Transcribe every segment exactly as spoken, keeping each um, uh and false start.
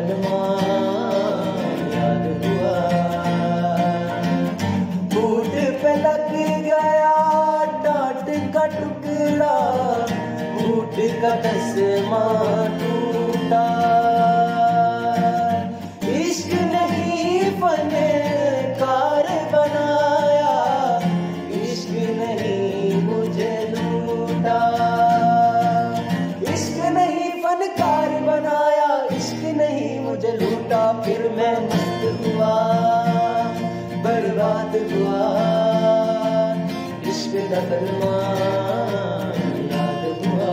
कलमा याद हुआ। बूट पे लग गया टाट का टुकड़ा, बूट का तस्मा टूटा। इश्क नहीं फनकार बनाया, इश्क नहीं मुझे लूटा। इश्क नहीं फनकार बनाया, इश्क नहीं मुझे लूटा। फिर मैं मस्त हुआ, बर्बाद हुआ। इश्क का कलमा याद हुआ।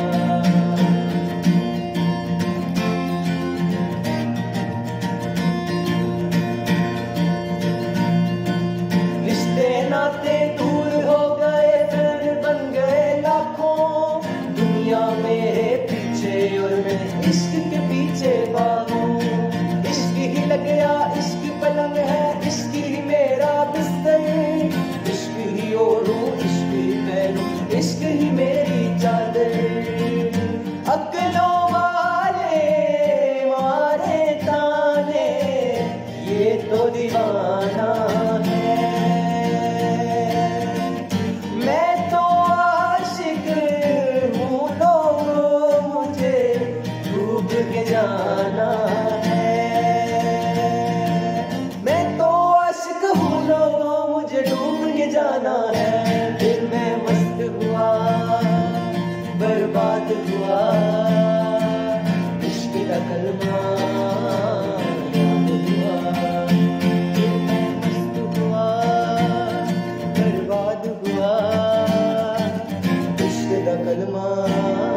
रिश्ते नाते दूर हो गए, फिर बन गए लाखों। दुनिया मेरे पीछे और मैं इश्क के पीछे भागूं। इश्क ही लग गया, इश्क पलंग है, इश्क ही मेरा बिस्तर। इश्क ही ओढ़ूं, इश्क ही पहनूं, इश्क ही मेरी चादर। अक्लों वाले मारे ताने, ये तो दीवाना है। मैं तो आशिक हूँ, लोगों मुझे डूब के जाना है। मैं तो आशिक हूँ, लोगों मुझे डूब के जाना है। फिर मैं मस्त हुआ, बर्बाद हुआ। इश्क का कलमा याद हुआ। फिर मैं मस्त हुआ, बर्बाद हुआ। इश्क का कलमा